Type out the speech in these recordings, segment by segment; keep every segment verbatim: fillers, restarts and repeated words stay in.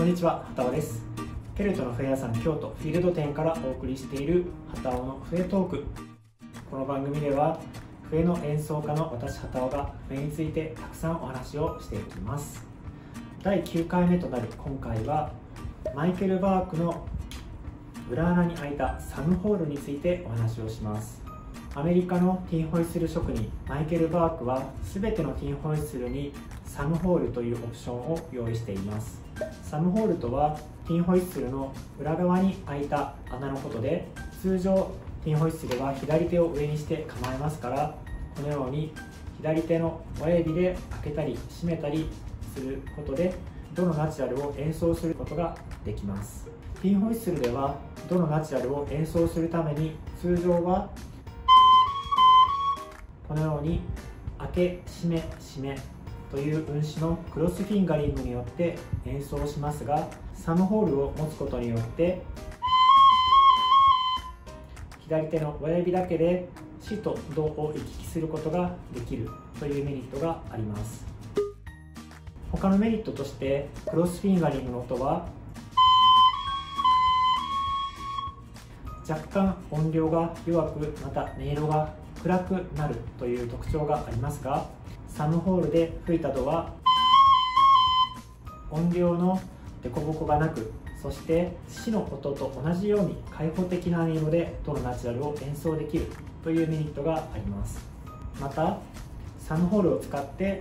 んにちは、畑尾です。ケルトの笛屋さん京都フィールド店からお送りしている畑尾の笛トーク。この番組では笛の演奏家の私畑尾が笛についてたくさんお話をしていきます。だいきゅうかいめとなる今回はマイケル・バークの裏穴に開いたサムホールについてお話をします。アメリカのティンホイッスル職人マイケル・バークは全てのティンホイッスルにサムホールというオプションを用意しています。サムホールとはティンホイッスルの裏側に開いた穴のことで、通常ティンホイッスルは左手を上にして構えますから、このように左手の親指で開けたり閉めたりすることでドのナチュラルを演奏することができます。ティンホイッスルではドのナチュラルを演奏するために通常はこのように開け閉め閉めという運指のクロスフィンガリングによって演奏しますが、サムホールを持つことによって左手の親指だけでシとドを行き来することができるというメリットがあります。他のメリットとしてクロスフィンガリングの音は若干音量が弱く、また音色が暗くなるという特徴がありますが、サムホールで吹いたドは音量の凸凹がなく、そしてシの音と同じように開放的な音色でドのナチュラルを演奏できるというメリットがあります。またサムホールを使って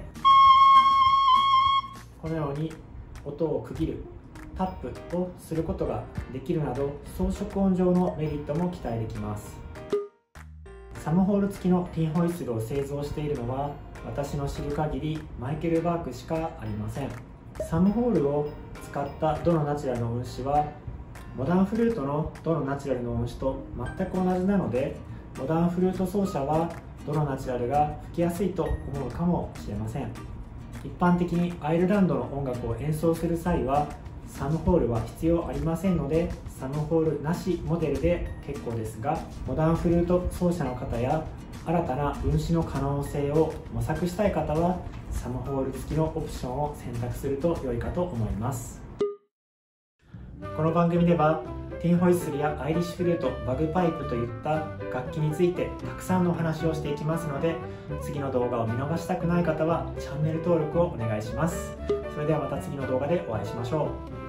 このように音を区切るタップをすることができるなど、装飾音上のメリットも期待できます。サムホール付きのティンホイッスルを製造しているのは私の知る限りマイケル・バークしかありません。サムホールを使ったドのナチュラルの運指はモダンフルートのドのナチュラルの運指と全く同じなので、モダンフルート奏者はドのナチュラルが吹きやすいと思うかもしれません。一般的にアイルランドの音楽を演奏する際はサムホールは必要ありませんので、サムホールなしモデルで結構ですが、モダンフルート奏者の方や新たな運指の可能性を模索したい方はサムホール付きのオプションを選択すると良いかと思います。この番組ではティンホイッスルやアイリッシュフルート、バグパイプといった楽器についてたくさんのお話をしていきますので、次の動画を見逃したくない方はチャンネル登録をお願いします。それではまた次の動画でお会いしましょう。